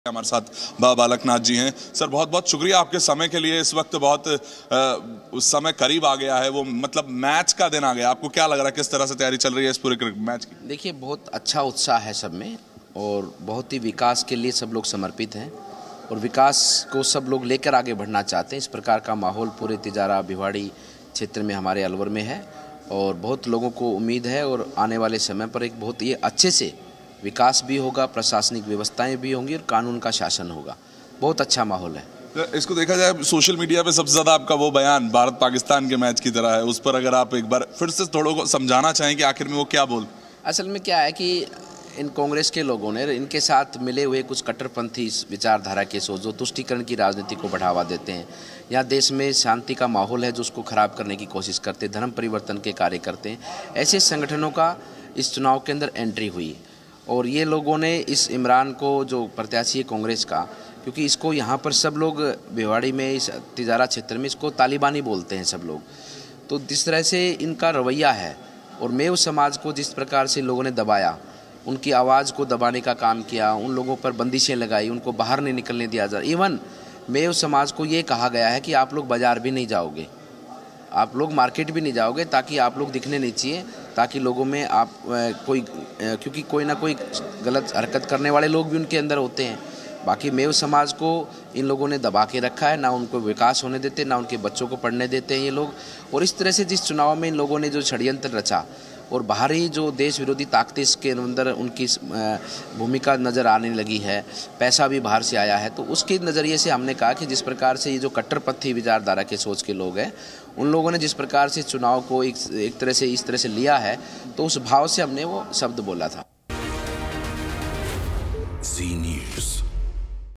हमारे साथ बालकनाथ जी हैं। सर बहुत बहुत शुक्रिया आपके समय के लिए। इस वक्त बहुत उस समय करीब आ गया है, वो मतलब मैच का दिन आ गया। आपको क्या लग रहा है, किस तरह से तैयारी चल रही है इस पूरे मैच की? देखिए, बहुत अच्छा उत्साह है सब में और बहुत ही विकास के लिए सब लोग समर्पित हैं और विकास को सब लोग लेकर आगे बढ़ना चाहते हैं। इस प्रकार का माहौल पूरे तिजारा भिवाड़ी क्षेत्र में, हमारे अलवर में है और बहुत लोगों को उम्मीद है और आने वाले समय पर एक बहुत ही अच्छे से विकास भी होगा, प्रशासनिक व्यवस्थाएं भी होंगी और कानून का शासन होगा। बहुत अच्छा माहौल है। इसको देखा जाए सोशल मीडिया पे सबसे ज़्यादा आपका वो बयान भारत पाकिस्तान के मैच की तरह है, उस पर अगर आप एक बार फिर से थोड़ा को समझाना चाहें कि आखिर में वो क्या बोल। असल में क्या है कि इन कांग्रेस के लोगों ने, इनके साथ मिले हुए कुछ कट्टरपंथी विचारधारा के सोच जो तुष्टीकरण की राजनीति को बढ़ावा देते हैं, यहाँ देश में शांति का माहौल है जो उसको खराब करने की कोशिश करते हैं, धर्म परिवर्तन के कार्य करते हैं, ऐसे संगठनों का इस चुनाव के अंदर एंट्री हुई और ये लोगों ने इस इमरान को, जो प्रत्याशी है कांग्रेस का, क्योंकि इसको यहाँ पर सब लोग भिवाड़ी में, इस तिजारा क्षेत्र में इसको तालिबानी बोलते हैं सब लोग, तो जिस तरह से इनका रवैया है और मेव समाज को जिस प्रकार से लोगों ने दबाया, उनकी आवाज़ को दबाने का काम किया, उन लोगों पर बंदिशें लगाई, उनको बाहर नहीं निकलने दिया जा। इवन मेव समाज को ये कहा गया है कि आप लोग बाज़ार भी नहीं जाओगे, आप लोग मार्केट भी नहीं जाओगे, ताकि आप लोग दिखने नहीं चाहिए, ताकि लोगों में आप क्योंकि कोई ना कोई गलत हरकत करने वाले लोग भी उनके अंदर होते हैं। बाकी मेव समाज को इन लोगों ने दबा के रखा है, ना उनको विकास होने देते, ना उनके बच्चों को पढ़ने देते हैं ये लोग। और इस तरह से जिस चुनाव में इन लोगों ने जो षड्यंत्र रचा और बाहरी जो देश विरोधी ताकतें इसके अंदर उनकी भूमिका नज़र आने लगी है, पैसा भी बाहर से आया है, तो उसके नज़रिए से हमने कहा कि जिस प्रकार से ये जो कट्टरपंथी विचारधारा के सोच के लोग हैं, उन लोगों ने जिस प्रकार से चुनाव को एक तरह से इस तरह से लिया है, तो उस भाव से हमने वो शब्द बोला था।